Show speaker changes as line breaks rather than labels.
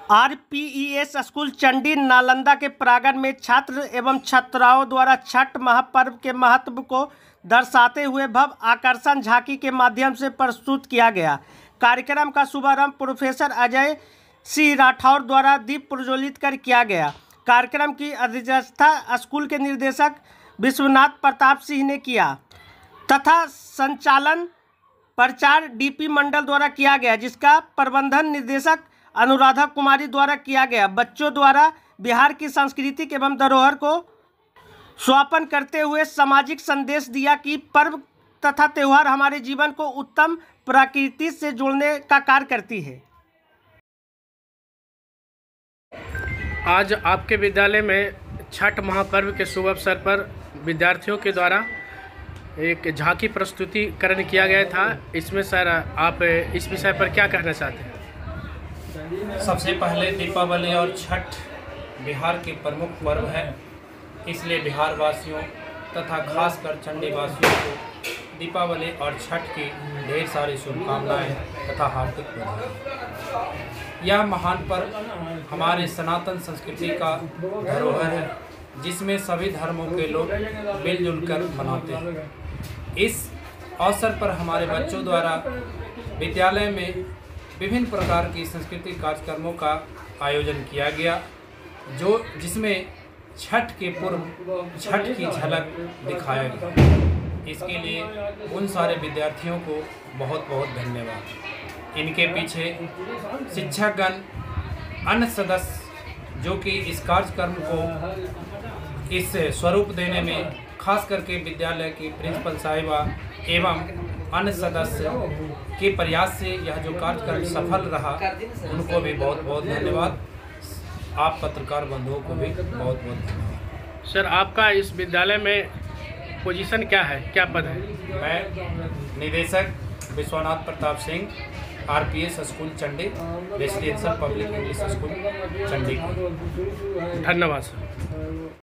आरपीईएस school Chandi Nalanda के प्रांगण में छात्र एवं छात्राओं द्वारा छठ महापर्व के महत्व को दर्शाते हुए भव्य आकर्षण झांकी के माध्यम से प्रस्तुत किया गया। कार्यक्रम का शुभारंभ प्रोफेसर अजय सिंह राठौर द्वारा दीप प्रज्वलित कर किया गया। कार्यक्रम की अध्यक्षता स्कूल के निदेशक विश्वनाथ प्रताप सिंह ने किया तथा संचालन प्रचार डीपी मंडल द्वारा किया गया, जिसका प्रबंधन निदेशक अनुराधा कुमारी द्वारा किया गया। बच्चों द्वारा बिहार की सांस्कृतिक एवं धरोहर को स्वापन करते हुए सामाजिक संदेश दिया कि पर्व तथा त्यौहार हमारे जीवन को उत्तम प्रकृति से जोड़ने का कार्य करती है।
आज आपके विद्यालय में छठ महापर्व के शुभ अवसर पर विद्यार्थियों के द्वारा एक झांकी प्रस्तुतिकरण किया गया था। इसमें सर आप इस विषय पर क्या कहना चाहते हैं?
सबसे पहले दीपावली और छठ बिहार के प्रमुख पर्व है, इसलिए बिहार वासियों तथा खासकर चंडी वासियों को दीपावली और छठ की ढेर सारी शुभकामनाएं तथा हार्दिक बधाई। यह महान पर्व हमारे सनातन संस्कृति का धरोहर है, जिसमें सभी धर्मों के लोग मिलजुल कर मनाते हैं। इस अवसर पर हमारे बच्चों द्वारा विद्यालय में विभिन्न प्रकार की सांस्कृतिक कार्यक्रमों का आयोजन किया गया, जिसमें छठ के पूर्व छठ की झलक दिखाया गया। इसके लिए उन सारे विद्यार्थियों को बहुत बहुत धन्यवाद। इनके पीछे शिक्षकगण, अन्य सदस्य जो कि इस कार्यक्रम को इस स्वरूप देने में खास करके विद्यालय की प्रिंसिपल साहिबा एवं अन्य सदस्य के प्रयास से यह जो कार्यक्रम सफल रहा, उनको भी बहुत बहुत धन्यवाद। आप पत्रकार बंधुओं को भी बहुत बहुत धन्यवाद।
सर, आपका इस विद्यालय में पोजीशन क्या है, क्या पद है?
मैं निदेशक Vishwanath Pratap Singh, RPS school Chandi, residential public English school Chandi.
धन्यवाद सर।